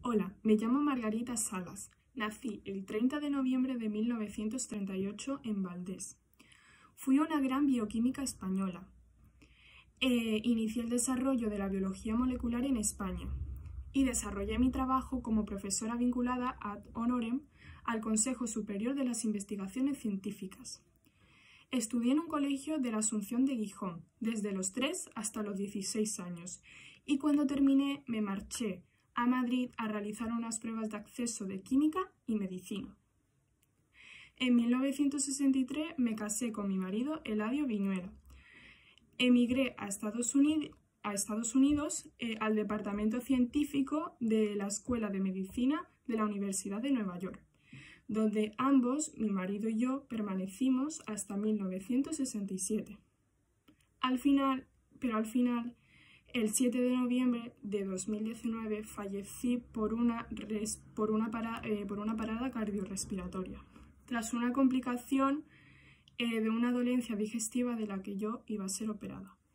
Hola, me llamo Margarita Salas. Nací el 30 de noviembre de 1938 en Valdés. Fui una gran bioquímica española. Inicié el desarrollo de la biología molecular en España y desarrollé mi trabajo como profesora vinculada ad honorem al Consejo Superior de las Investigaciones Científicas. Estudié en un colegio de la Asunción de Gijón, desde los 3 hasta los 16 años, y cuando terminé me marché a Madrid a realizar unas pruebas de acceso de química y medicina. En 1963 me casé con mi marido Eladio Viñuela. Emigré a Estados Unidos al departamento científico de la Escuela de Medicina de la Universidad de Nueva York, donde ambos, mi marido y yo, permanecimos hasta 1967. Al final, el 7 de noviembre de 2019 fallecí por una parada cardiorrespiratoria, tras una complicación de una dolencia digestiva de la que yo iba a ser operada.